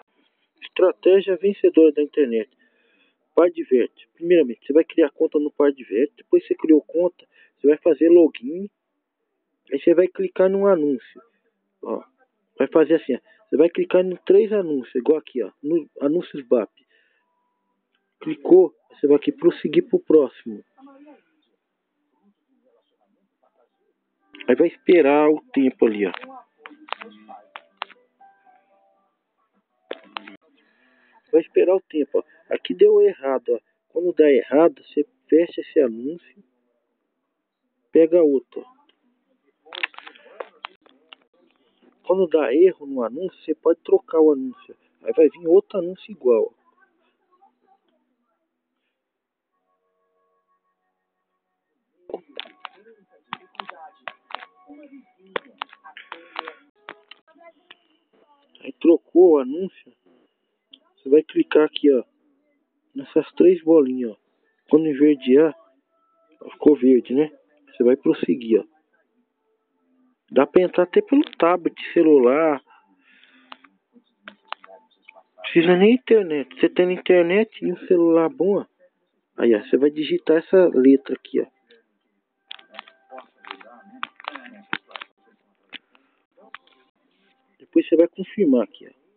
Estratégia vencedora da internet. Pardivert. Primeiramente, você vai criar conta no Pardivert. Depois você criou conta, você vai fazer login. Aí você vai clicar num anúncio. Ó, vai fazer assim, ó. Você vai clicar em 3 anúncios, igual aqui, ó, no anúncios BAP. Clicou, você vai aqui prosseguir pro próximo. Aí vai esperar o tempo ali, ó. Vai esperar o tempo, ó. Aqui deu errado, ó. Quando dá errado, você fecha esse anúncio, pega outro, ó. Quando dá erro no anúncio, você pode trocar o anúncio. Aí vai vir outro anúncio igual, ó. Aí trocou o anúncio, você vai clicar aqui, ó, nessas 3 bolinhas, ó. Quando enverdear, ficou verde, né? Você vai prosseguir, ó. Dá pra entrar até pelo tablet, celular. Precisa nem internet. Você tendo internet e um celular bom, ó. Aí, ó, você vai digitar essa letra aqui, ó. Depois você vai confirmar aqui, ó.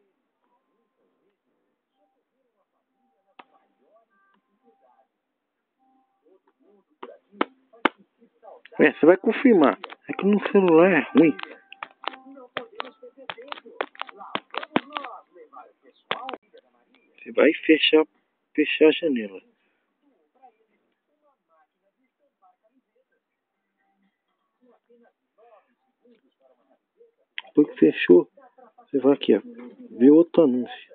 Você vai confirmar. É que no celular é ruim. Você vai fechar a janela. Depois que fechou, você vai aqui, ó, ver outro anúncio.